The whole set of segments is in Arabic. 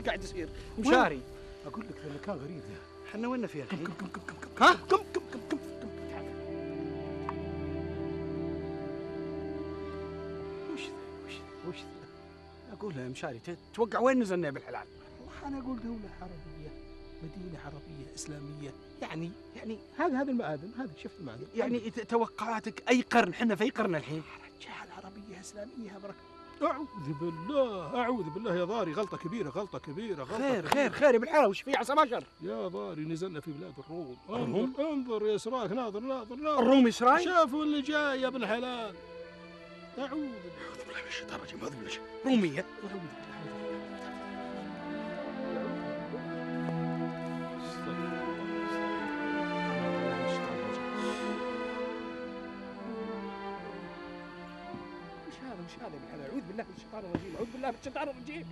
قاعد يصير؟ مشاري اقول لك ذا مكان غريب ذا. احنا وين فيها الحين؟ كم ها؟ كم وش ذا؟ اقول يا مشاري تتوقع وين نزلنا بالحلال؟ والله انا اقول دولة عربية، مدينة عربية إسلامية، يعني هذا المآذن، هذا شفت المآذن، يعني توقعاتك اي قرن؟ احنا في اي قرن الحين؟ رجال عربية إسلامية برك. أعوذ بالله يا ضاري، غلطة كبيرة غلطة كبيرة. خير يا بالحلا، وش في عسى ما شر؟ يا ضاري نزلنا في بلاد الروم. انظر يا سراك، ناظر. الروم يسراي؟ شافوا اللي جاي يا ابن الحلال. أعوذ بالله من الشيطان الرجيم، أعوذ بالله. رومية؟ مش هذا بالحلال، أعوذ بالله من الشيطان الرجيم، أعوذ بالله من الشيطان الرجيم.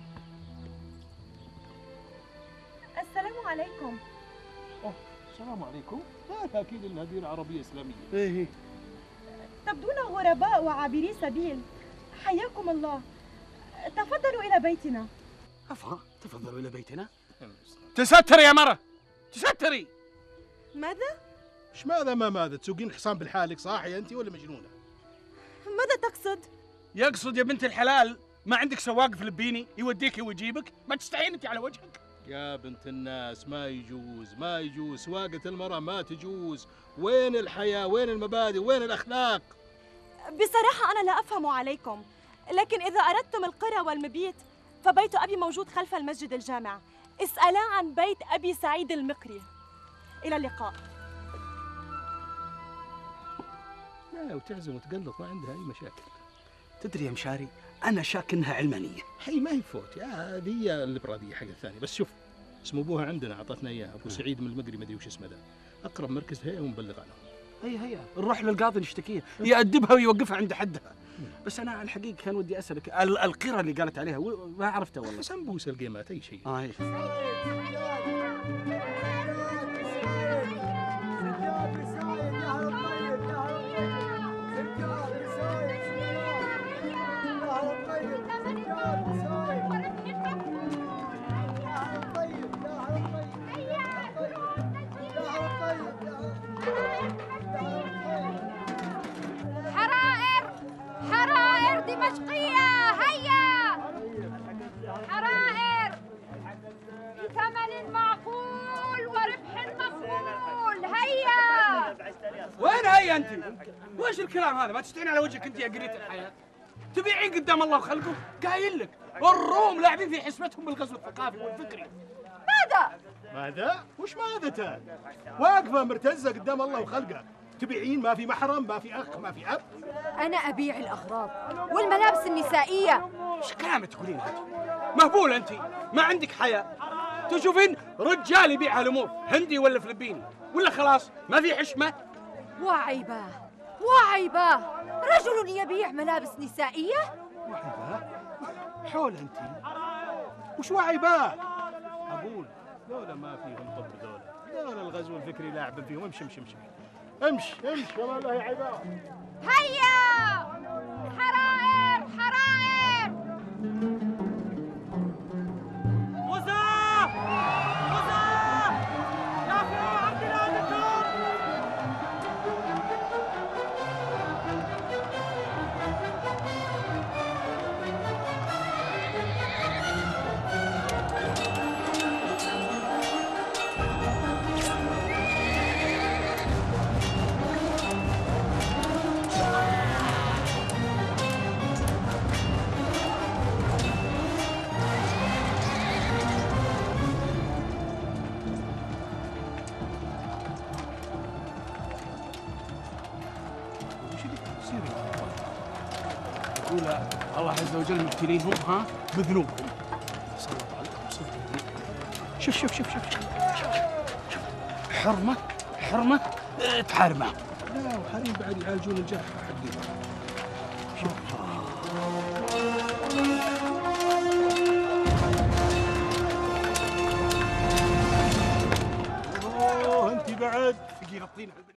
السلام عليكم. السلام عليكم. هذا أكيد إنها دير عربية إسلامية. إيه. تبدون غرباء وعابري سبيل، حياكم الله. تفضلوا إلى بيتنا. تفضلوا إلى بيتنا. تستري يا مرة، تستري. ماذا؟ إيش ماذا؟ تسوقين حصان بالحالك، صاحية أنت ولا مجنونة؟ ماذا تقصد؟ يقصد يا بنت الحلال ما عندك سواق فلبيني يوديك ويجيبك؟ ما تستعين أنت على وجهك؟ يا بنت الناس ما يجوز سواقة المرأة، ما تجوز. وين الحياة؟ وين المبادئ؟ وين الأخلاق؟ بصراحة أنا لا أفهم عليكم، لكن إذا أردتم القرى والمبيت فبيت أبي موجود خلف المسجد الجامع. اسألا عن بيت أبي سعيد المقري. إلى اللقاء. لا وتعزم وتقلط، ما عندها أي مشاكل. تدري يا مشاري أنا شاك إنها علمانية. هي ما هي فوت، هذه هي الليبرالية حق الثانية. بس شوف اسم أبوها عندنا أعطتنا إياه، أبو سعيد من المقري، ما أدري وش اسمه ذا. أقرب مركز هي ونبلغ عنهم. هي نروح للقاضي نشتكيه، يأدبها ويوقفها عند حدها. بس أنا الحقيقة كان ودي أسألك القرى اللي قالت عليها ما عرفتها والله. سمبوس القيمات أي شيء. هي. حرائر دمشقية، هيا حرائر بثمن معقول وربح مقبول، هيا. وين هي أنت؟ وش الكلام هذا؟ ما تستعين على وجهك أنت يا قرية الحياة؟ تبيعين قدام الله وخلقه؟ قايل لك الروم لاعبين في حسبتهم بالغزو الثقافي والفكري. ماذا؟ وش ماذا؟ واقفة مرتزة قدام الله وخلقه، تبيعين ما في محرم، ما في أخ، ما في أب. أنا أبيع الأغراض والملابس النسائية. ايش كلام تقولين هذا؟ مهبولة أنت، ما عندك حياة. تشوفين رجال يبيع هالأمور، هندي ولا فلبيني، ولا خلاص ما في حشمة؟ وعيبة، رجل يبيع ملابس نسائية؟ وعيباه؟ حول أنت، وش وعيباه؟ أقول دولة ما فيهم طب، دولة الغزو الفكري لاعب فيهم. امشي يا ما الله عيباه. هيا حرائر يقول الله عز وجل مبتليهم بذنوبهم. سلط عليكم صدق. شوف حرمة تحارب معهم. لا وحريم بعد يعالجون الجرح حقهم. انت بعد ثقيل الطين.